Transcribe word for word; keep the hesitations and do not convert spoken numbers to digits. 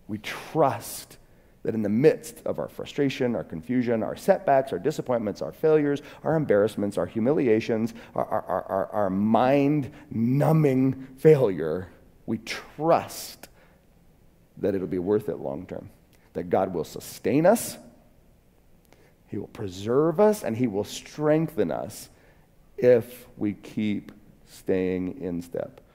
We trust that in the midst of our frustration, our confusion, our setbacks, our disappointments, our failures, our embarrassments, our humiliations, our, our, our, our mind-numbing failure, we trust that it'll be worth it long term. That God will sustain us, He will preserve us, and He will strengthen us if we keep staying in step